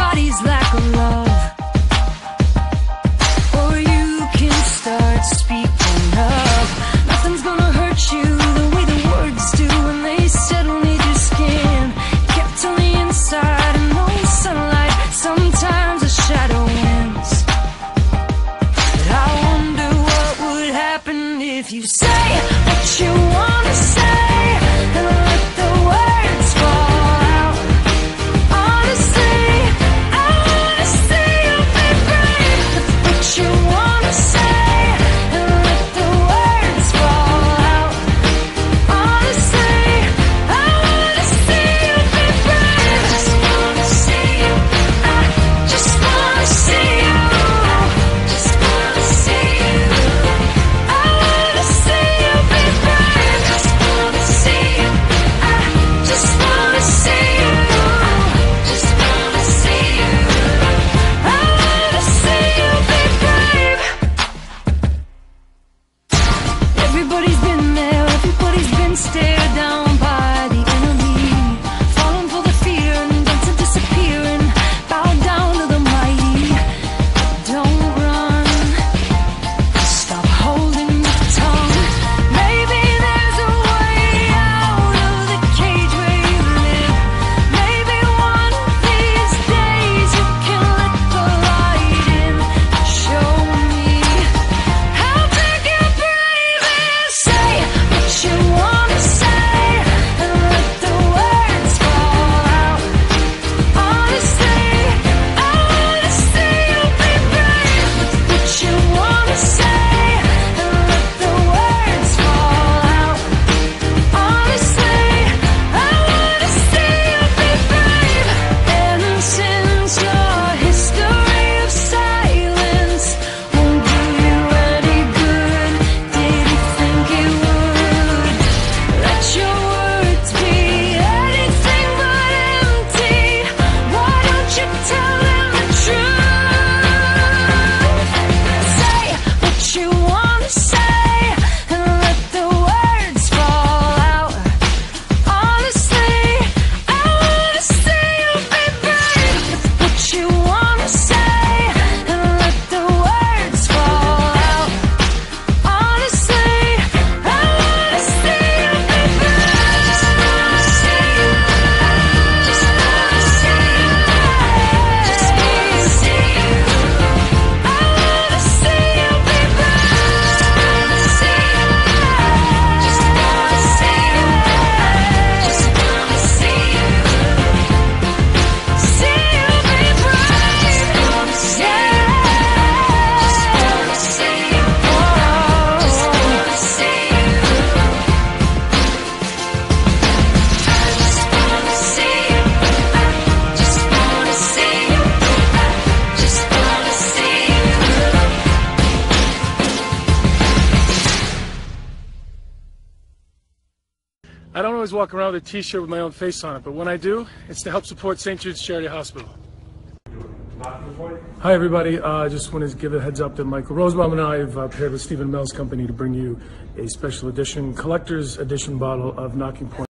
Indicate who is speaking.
Speaker 1: somebody's lack of love, or you can start speaking up. Nothing's gonna hurt you the way the words do when they settle near your skin. Kept on the inside and no sunlight, sometimes a shadow wins. But I wonder what would happen if you say what you wanna say and let the words fall out. Honestly, I wanna see you be brave with what you wanna say and let the words fall out. Honestly, I wanna see you be brave. I just wanna see you. I just wanna see you. Just wanna see you. I wanna see you be brave. Just wanna see you. I just wanna see you. Just wanna see you. I wanna see you be brave. Everybody's been there, everybody's been stared down by the enemy, falling for the fear and then to disappear and bow down to the mighty. Don't run, stop holding your tongue. Maybe there's a way out of the cage where you live. Maybe one of these days you can let the light in. Show me how big your brave is. Say what you wanna say and let the words fall out. Honestly, I wanna see you be brave with what you wanna say and let the words fall out. Honestly, I wanna see you be brave. And since your history of silence won't do you any good, did you think it would? Let your words be anything but empty. Why don't you tell them the truth? Say what you wanna say and let the words fall out. Honestly, I wanna see you be brave with what you wanna say and let the words fall out. Honestly, I wanna see you be brave. Just wanna see you. Just wanna see you. Just wanna see you. I wanna see you be brave. Just wanna see you. Just wanna see you. Just wanna see you. See you be brave. Just wanna see you. Just wanna see you. Just wanna see you. I just wanna see you. I just wanna see you. I just wanna see you.
Speaker 2: I don't always walk around with a t-shirt with my own face on it, but when I do, it's to help support St. Jude's Charity Hospital. Hi everybody, I just wanted to give a heads up that Michael Rosenbaum and I have paired with Stephen Mel's company to bring you a special edition, collector's edition bottle of Knocking Point.